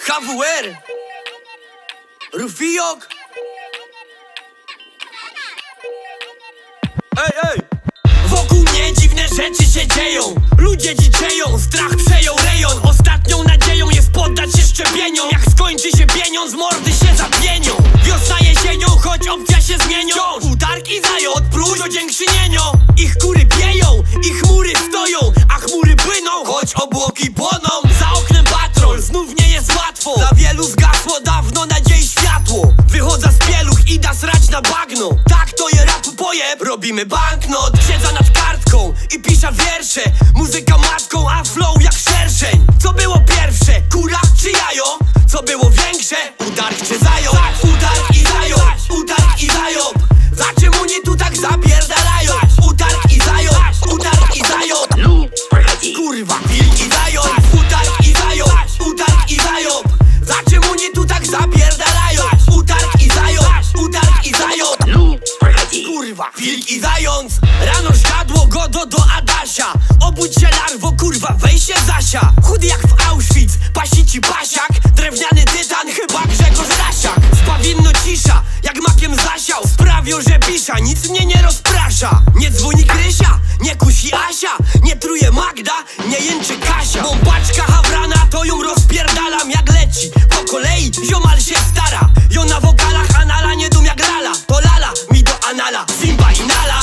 HWR, Rufijok. Ej! Wokół mnie dziwne rzeczy się dzieją. Ludzie dziczeją, strach przejął rejon. Ostatnią nadzieją jest poddać się szczepieniom. Jak skończy się pieniądz, mordy się zapienią. Wiosna jesienią, choć opcja się zmienią. Utarki zają od próśb do dziękczynienia. Ich kury pieją, ich chmury stoją, a chmury płyną, choć obłoki płoną. Za oknem patrol, znów nie jest łatwo. Dla wielu zgasło dawno nadziei światło. Wychodza z pieluch i da srać na bagno. Tak to je rapu pojeb, robimy banknot. Siedza nad kartką i pisze wiersze. Muzyka matką, a flow jak szerszeń. Co było pierwsze, kura czy jajo? Co było większe, udark czy zając? Udark i zając, udark i zając. Za czym oni tu tak zapierdalają? Udark i zając, udark i zając. Kurwa, wilk i zając. Udark i zając, udark i zając. Za czym oni tu tak zapierdalają? Udark i zając, udark i zając. Kurwa, wilk i zając. Rano żgadło godo do Adasia. Obudź się larwo, kurwa, weź się Zasia. Chudy jak w Auschwitz, pasi ci pasiak. Drewniany tytan, chyba Grzegorz Rasiak. Spawinno cisza, jak makiem zasiał. Sprawią, że pisza, nic mnie nie rozprasza. Nie dzwoni Krysia, nie kusi Asia. Nie truje Magda, nie jęczy Kasia. Bombeczka Hawrana, to ją rozpierdalam jak leci. Po kolei ziomal się stara. Jo na wokalach anala, nie dum jak lala. To lala, mi do anala, Simba i Nala.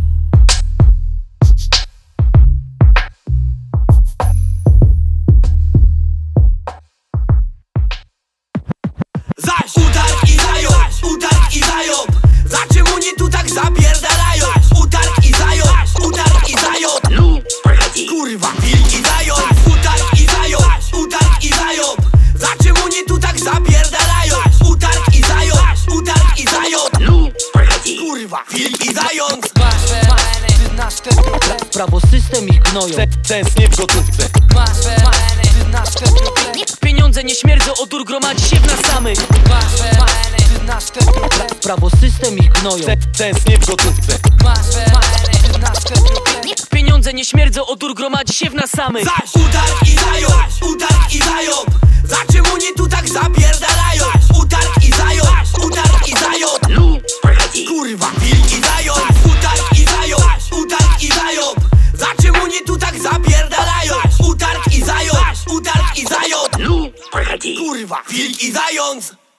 Zaś udark i zając, udark i zając. Za czym oni tu tak zapierdalają? Udark i zając, udark i zając. Kurwa, wilk i zając. Udark i zając, udark i zając. Za czym oni tu tak zapierdalają? Udark i zając, udark i zając. Kurwa, wilk i zając. W prawo system ich gnoją. Sens nie w gotówce. Pieniądze nie śmierdzą, odór gromadzi się w nas samych. W prawo system ich gnoją. Sens nie w gotówce. Pieniądze nie śmierdzą, odór gromadzi się w nas samych. Zaś udark i zając, udark i zając. Za czym oni tu tak zapierdalają? Udark i zając, udark i zając. Kurwa, wilk i zając. Udark i zając, udark i zając. Za czym oni tu tak zapierdalają? Udark i zając, udark i zając. Kurwa, wilk i zając.